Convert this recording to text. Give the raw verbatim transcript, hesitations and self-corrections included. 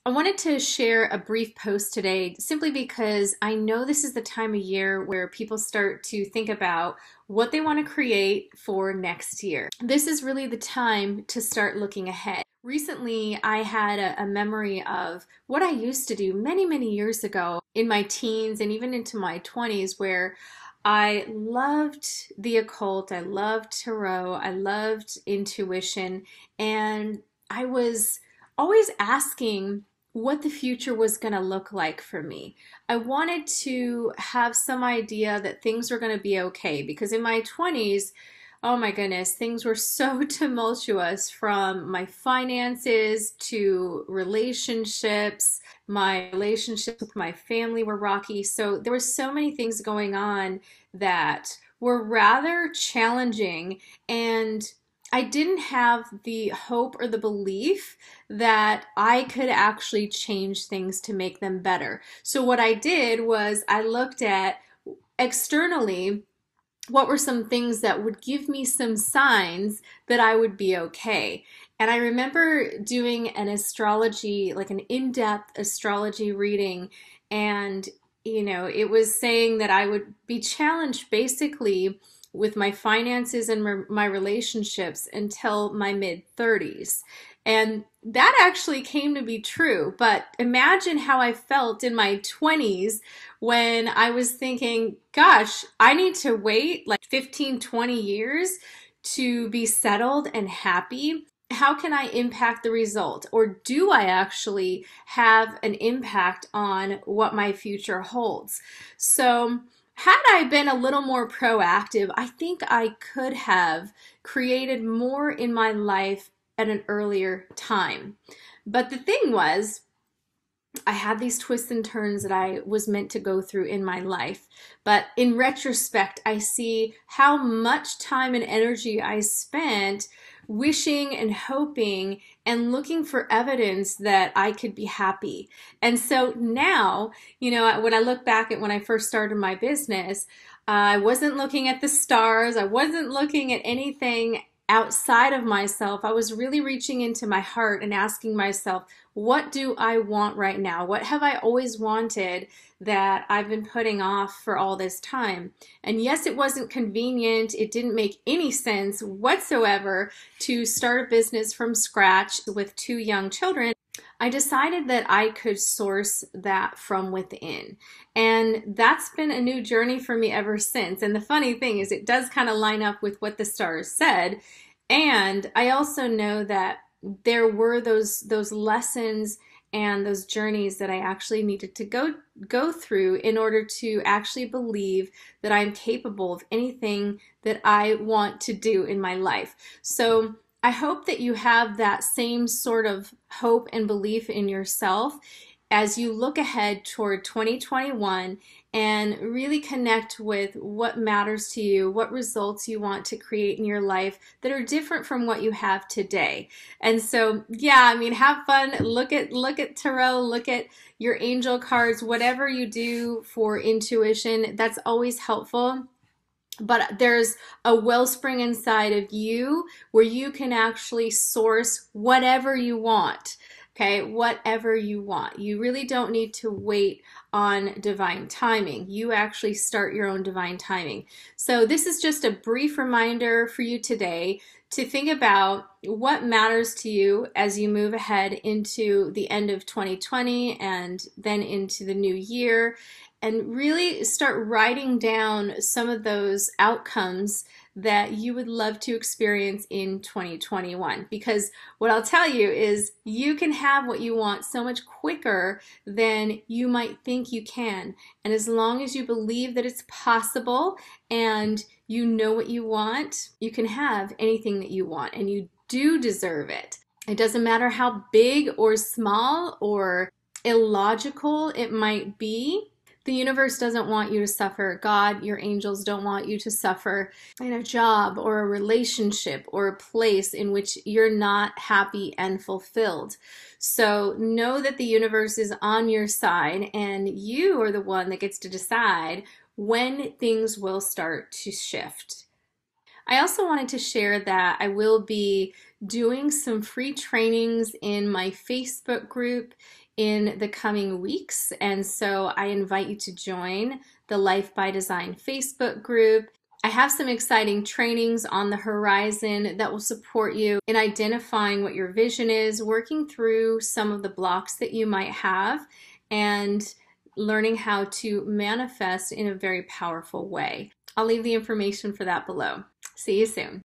I wanted to share a brief post today simply because I know this is the time of year where people start to think about what they want to create for next year. This is really the time to start looking ahead. Recently, I had a, a memory of what I used to do many, many years ago in my teens and even into my twenties, where I loved the occult, I loved tarot, I loved intuition, and I was always asking what the future was going to look like for me. I wanted to have some idea that things were going to be okay because in my twenties, oh my goodness, things were so tumultuous, from my finances to relationships. My relationships with my family were rocky. So there were so many things going on that were rather challenging, and I didn't have the hope or the belief that I could actually change things to make them better. So what I did was I looked at externally what were some things that would give me some signs that I would be okay. And I remember doing an astrology, like an in-depth astrology reading, and you know, it was saying that I would be challenged basically with my finances and my relationships until my mid thirties. And that actually came to be true. But imagine how I felt in my twenties when I was thinking, gosh, I need to wait like fifteen, twenty years to be settled and happy. How can I impact the result? Or do I actually have an impact on what my future holds? So had I been a little more proactive, I think I could have created more in my life at an earlier time. But the thing was, I had these twists and turns that I was meant to go through in my life. But in retrospect, I see how much time and energy I spent wishing and hoping and looking for evidence that I could be happy. And so now, you know, when I look back at when I first started my business, uh, I wasn't looking at the stars. I wasn't looking at anything outside of myself. I was really reaching into my heart and asking myself, what do I want right now? What have I always wanted that I've been putting off for all this time? And yes, it wasn't convenient. It didn't make any sense whatsoever to start a business from scratch with two young children. I decided that I could source that from within. And that's been a new journey for me ever since. And the funny thing is, it does kind of line up with what the stars said. And I also know that there were those those lessons and those journeys that I actually needed to go go through in order to actually believe that I'm capable of anything that I want to do in my life. So I hope that you have that same sort of hope and belief in yourself as you look ahead toward twenty twenty-one and really connect with what matters to you, what results you want to create in your life that are different from what you have today. And so, yeah, I mean, have fun. Look at look at tarot, look at your angel cards, whatever you do for intuition, that's always helpful. But there's a wellspring inside of you where you can actually source whatever you want. Okay, whatever you want. You really don't need to wait on divine timing. You actually start your own divine timing. So this is just a brief reminder for you today to think about what matters to you as you move ahead into the end of twenty twenty and then into the new year, and really start writing down some of those outcomes that you would love to experience in twenty twenty-one. Because what I'll tell you is you can have what you want so much quicker than you might think you can. And as long as you believe that it's possible and you know what you want, you can have anything that you want, and you do deserve it. It doesn't matter how big or small or illogical it might be. The universe doesn't want you to suffer. God, your angels don't want you to suffer in a job or a relationship or a place in which you're not happy and fulfilled. So know that the universe is on your side, and you are the one that gets to decide when things will start to shift. I also wanted to share that I will be doing some free trainings in my Facebook group in the coming weeks. And so I invite you to join the Life by Design Facebook group. I have some exciting trainings on the horizon that will support you in identifying what your vision is, working through some of the blocks that you might have, and learning how to manifest in a very powerful way. I'll leave the information for that below. See you soon.